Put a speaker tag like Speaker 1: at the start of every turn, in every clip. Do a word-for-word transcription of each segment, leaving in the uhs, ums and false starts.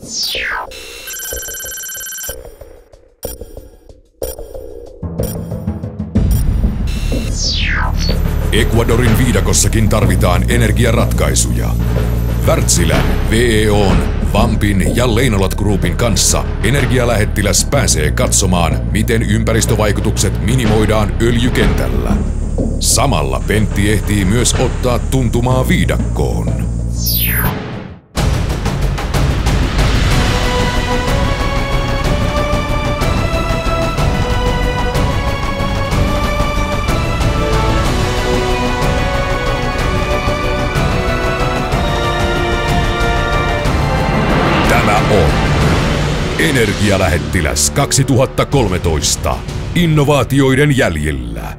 Speaker 1: Ecuadorin viidakossakin tarvitaan energiaratkaisuja. Wärtsilän, V E O:n, Vampin ja Leinolat Groupin kanssa energialähettiläs pääsee katsomaan, miten ympäristövaikutukset minimoidaan öljykentällä. Samalla Pentti ehtii myös ottaa tuntumaa viidakkoon. Tämä on Energialähettiläs kaksituhattakolmetoista. Innovaatioiden jäljillä.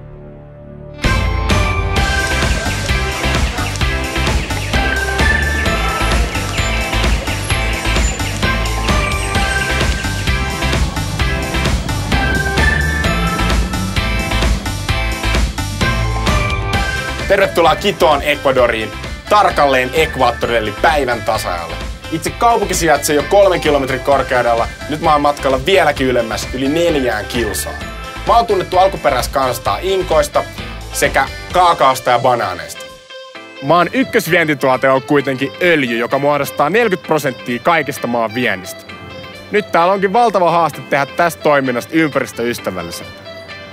Speaker 2: Tervetuloa Quitoon, Ecuadoriin, tarkalleen ekvaattorille eli päivän tasajalle. Itse kaupunki sijaitsee jo kolmen kilometrin korkeudella, nyt mä oon matkalla vieläkin ylemmäs, yli neljään kilsaan. Mä oon tunnettu alkuperäiskansasta inkoista sekä kaakaosta ja banaaneista. Maan ykkösvientituote on kuitenkin öljy, joka muodostaa neljäkymmentä prosenttia kaikista maan viennistä. Nyt täällä onkin valtava haaste tehdä tästä toiminnasta ympäristöystävällisempää.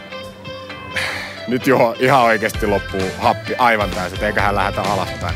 Speaker 2: Nyt jo ihan oikeasti loppuu happi aivan täysin, et eiköhän lähdetä alaspäin.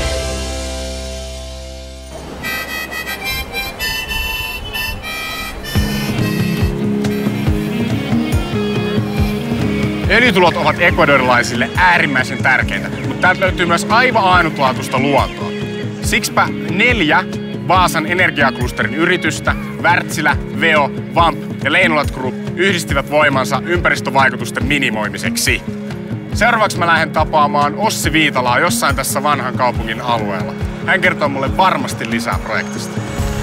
Speaker 2: Öljytulot ovat ecuadorilaisille äärimmäisen tärkeitä, mutta täältä löytyy myös aivan ainutlaatuista luontoa. Siksipä neljä Vaasan energiaklusterin yritystä, Wärtsilä, Veo, Vamp ja Leinolat Group yhdistivät voimansa ympäristövaikutusten minimoimiseksi. Seuraavaksi mä lähden tapaamaan Ossi Viitalaa jossain tässä vanhan kaupungin alueella. Hän kertoo mulle varmasti lisää projektista.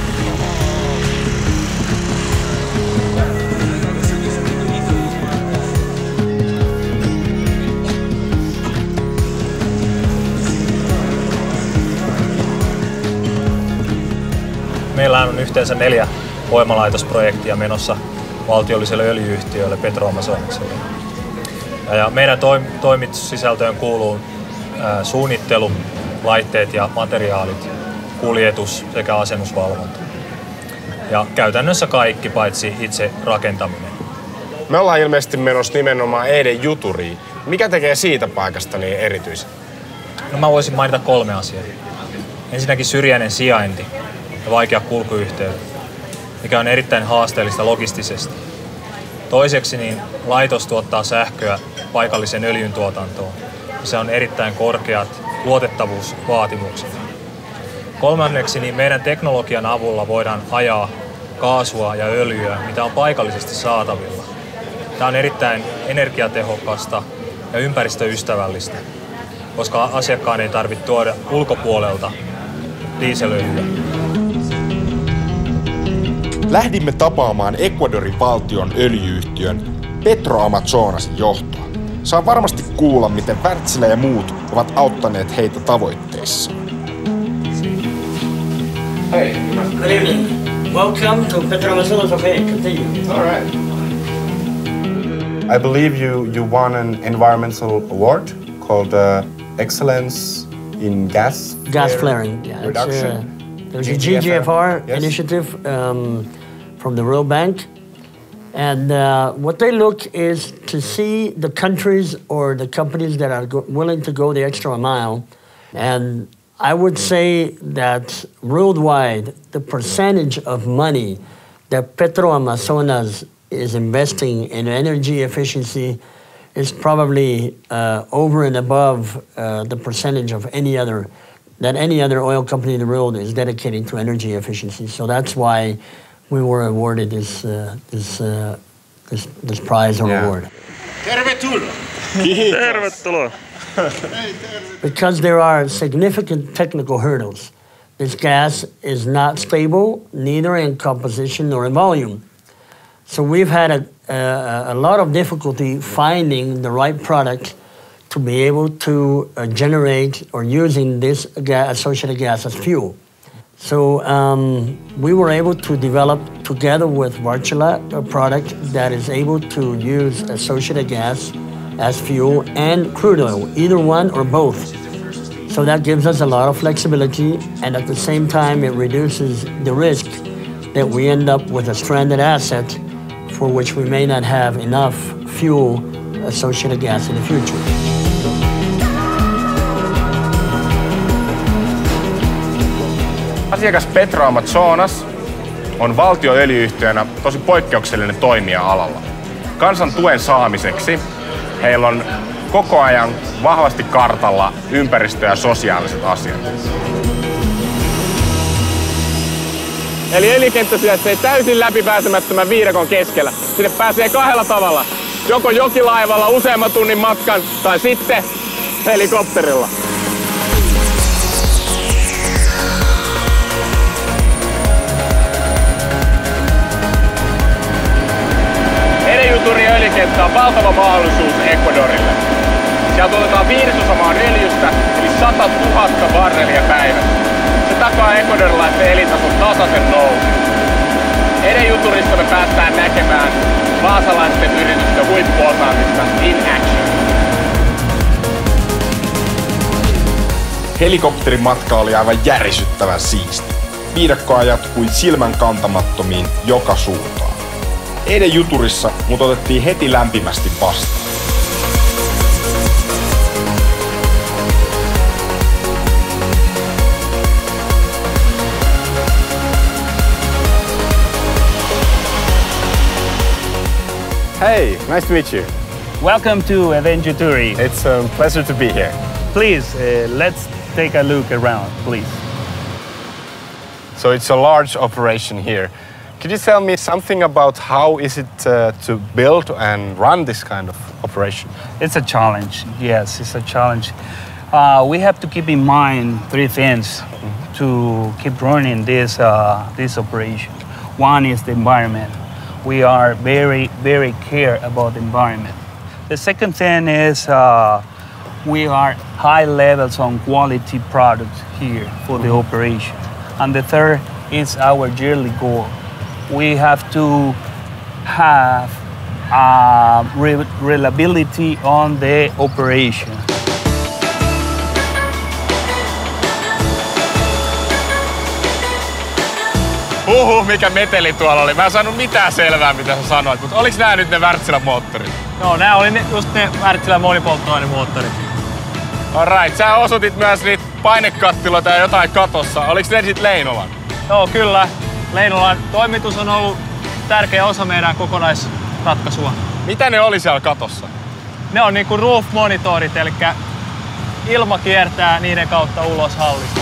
Speaker 3: Meillä on yhteensä neljä voimalaitosprojektia menossa valtiolliselle öljy-yhtiölle Petroamazonakselle. Ja meidän toimitussisältöön kuuluu ää, suunnittelu, laitteet ja materiaalit, kuljetus sekä asennusvalvonta. Ja käytännössä kaikki paitsi itse rakentaminen.
Speaker 2: Me ollaan ilmeisesti menossa nimenomaan Eiden Juturiin. Mikä tekee siitä paikasta niin erityisen?
Speaker 3: No mä voisin mainita kolme asiaa. Ensinnäkin syrjäinen sijainti ja vaikea kulkuyhteydet, mikä on erittäin haasteellista logistisesti. Toiseksi niin laitos tuottaa sähköä paikallisen öljyn tuotantoon. Se on erittäin korkeat luotettavuusvaatimukset. Kolmanneksi niin meidän teknologian avulla voidaan ajaa kaasua ja öljyä, mitä on paikallisesti saatavilla. Tämä on erittäin energiatehokasta ja ympäristöystävällistä, koska asiakkaan ei tarvitse tuoda ulkopuolelta dieselöljyä.
Speaker 2: Lähdimme tapaamaan Ecuadorin valtion öljy-yhtiön Petroamazonasin johtoa. Saa varmasti kuulla, miten Wärtsilä ja muut ovat auttaneet heitä tavoitteissa.
Speaker 4: Hey. Good evening. Welcome to Petroamazonas. Okay, continue.
Speaker 2: All right.
Speaker 5: I believe you, you won an environmental award called uh, Excellence in Gas
Speaker 4: Gas flaring. Yeah,
Speaker 5: Reduction.
Speaker 4: Uh, there's a G G F R
Speaker 5: yes.
Speaker 4: initiative um, from the World Bank. And uh, what they look is to see the countries or the companies that are go willing to go the extra mile. And I would say that worldwide, the percentage of money that Petroamazonas is investing in energy efficiency is probably uh, over and above uh, the percentage of any other, that any other oil company in the world is dedicating to energy efficiency. So that's why we were awarded this, uh, this, uh, this, this prize or
Speaker 5: Yeah.
Speaker 4: award.
Speaker 6: Tervetuloa.
Speaker 3: Tervetuloa.
Speaker 4: Because there are significant technical hurdles. This gas is not stable, neither in composition nor in volume. So we've had a, a, a lot of difficulty finding the right product to be able to uh, generate or using this gas, associated gas as fuel. So um, we were able to develop together with Wärtsilä a product that is able to use associated gas as fuel and crude oil, either one or both. So that gives us a lot of flexibility, and at the same time it reduces the risk that we end up with a stranded asset for which we may not have enough fuel associated gas in the future.
Speaker 2: Asiakas Petroamazonas on valtioöljy-yhtiönä tosi poikkeuksellinen toimija alalla. Kansan tuen saamiseksi heillä on koko ajan vahvasti kartalla ympäristö- ja sosiaaliset asiat. Eli öljykenttä sijaitsee täysin läpipääsemättömän viidakon keskellä. Sinne pääsee kahdella tavalla. Joko jokilaivalla useamman tunnin matkan tai sitten helikopterilla. Edejuturin öljykenttä on valtava mahdollisuus Ecuadorille. Siellä tuotetaan viidesosa maan öljystä, eli sata tuhatta barrelia päivässä. Se takaa ecuadorilaisten elintason tasaisen nousun. Edejuturissa me päästään näkemään vaasalaisten yritysten huippuosaamista in action.
Speaker 6: Helikopterimatka oli aivan järisyttävän siisti. Viidakkoa jatkui silmän kantamattomiin joka suuntaan. Edejuturissa mut otettiin heti lämpimästi vastaan.
Speaker 2: Hey, nice to meet you.
Speaker 7: Welcome to Edejuturin.
Speaker 2: It's a pleasure to be here.
Speaker 7: Please, uh, let's take a look around, please.
Speaker 2: So it's a large operation here. Could you tell me something about how is it uh, to build and run this kind of operation?
Speaker 7: It's a challenge, yes, it's a challenge. Uh, we have to keep in mind three things mm-hmm. to keep running this, uh, this operation. One is the environment. We are very, very care about the environment. The second thing is uh, we are high levels on quality products here for the operation. And the third is our yearly goal. We have to have uh, re reliability on the operation.
Speaker 2: Huhu, mikä meteli tuolla oli. Mä en saanut mitään selvää, mitä sä sanoit, mutta oliks nää nyt ne Wärtsilän moottorit?
Speaker 3: Joo, nää oli ne, just ne Wärtsilän monipolttoainemoottorit.
Speaker 2: Alright, sä osoitit myös niitä painekattiloita ja jotain katossa. Oliks ne sit Leinolan?
Speaker 3: Joo, kyllä. Leinolan toimitus on ollut tärkeä osa meidän kokonaisratkaisua.
Speaker 2: Mitä ne oli siellä katossa?
Speaker 3: Ne on niinku roof monitorit, eli ilma kiertää niiden kautta ulos hallista.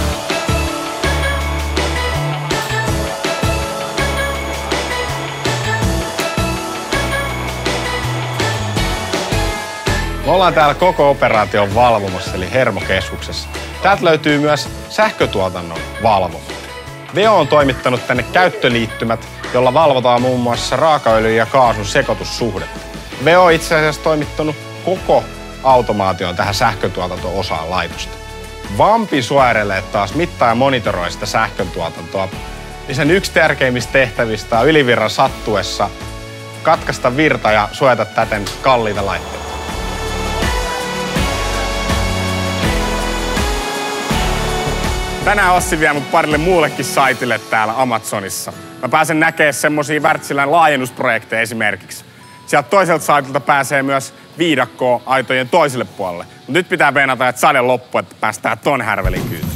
Speaker 2: Me ollaan täällä koko operaation valvomossa, eli Hermokeskuksessa. Täältä löytyy myös sähkötuotannon valvomo. Veo on toimittanut tänne käyttöliittymät, jolla valvotaan muun muassa raakaöljyn ja kaasun sekoitussuhdetta. Veo on itse asiassa toimittanut koko automaation tähän sähkötuotanto-osaan laitosta. Vampi suojelee taas mittaa ja monitoroi sitä sähköntuotantoa. Ja sen yksi tärkeimmistä tehtävistä on ylivirran sattuessa katkaista virta ja suojata täten kalliita laitteita. Tänään Ossi vie mut parille muullekin saitille täällä Amazonissa. Mä pääsen näkemään semmosia Wärtsilän laajennusprojekteja esimerkiksi. Sieltä toiselta saitilta pääsee myös viidakkoon aitojen toiselle puolelle. Mut nyt pitää venata, että sade loppuu, että päästään ton härvelin kyytiin.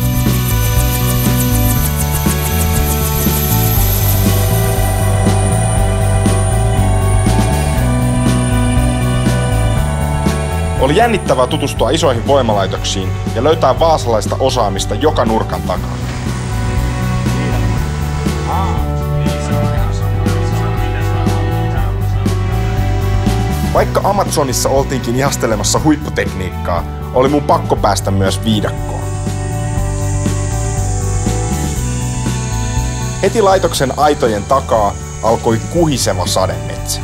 Speaker 6: Oli jännittävää tutustua isoihin voimalaitoksiin ja löytää vaasalaista osaamista joka nurkan takaa. Vaikka Amazonissa oltiinkin ihastelemassa huipputekniikkaa, oli mun pakko päästä myös viidakkoon. Heti laitoksen aitojen takaa alkoi kuhiseva sademetsä.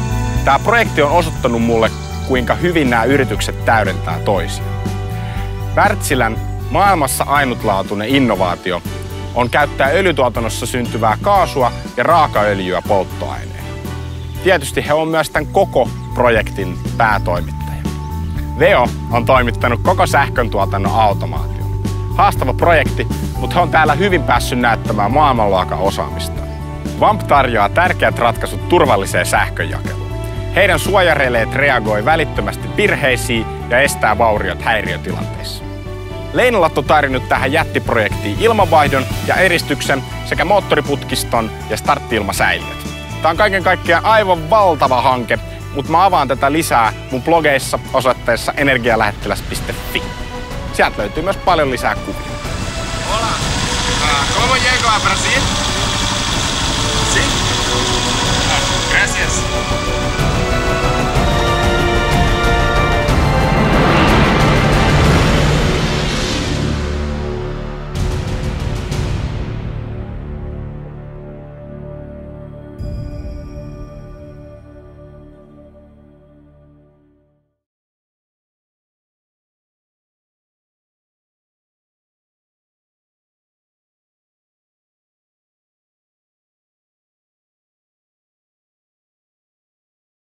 Speaker 2: Tämä projekti on osoittanut mulle, kuinka hyvin nämä yritykset täydentää toisiaan. Wärtsilän maailmassa ainutlaatuinen innovaatio on käyttää öljytuotannossa syntyvää kaasua ja raakaöljyä polttoaineen. Tietysti he on myös tämän koko projektin päätoimittaja. Veo on toimittanut koko sähköntuotannon automaation. Haastava projekti, mutta he on täällä hyvin päässyt näyttämään maailmanluokan osaamista. V A M P tarjoaa tärkeät ratkaisut turvalliseen sähkönjakeluun. Heidän suojareleet reagoi välittömästi virheisiin ja estää vauriot häiriötilanteissa. Leinolat on tarjonnut tähän jättiprojektiin ilmanvaihdon ja eristyksen sekä moottoriputkiston ja startti-ilmasäiliöt. Tämä on kaiken kaikkiaan aivan valtava hanke, mutta mä avaan tätä lisää mun blogeissa osoitteessa energialähettiläs piste fi. Sieltä löytyy myös paljon lisää kuvia.
Speaker 6: Hola. Uh, ¿Cómo llego a Brasil? Sí. Ah, gracias.